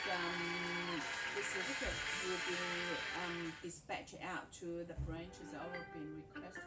the certificate will be dispatched out to the branches or been requested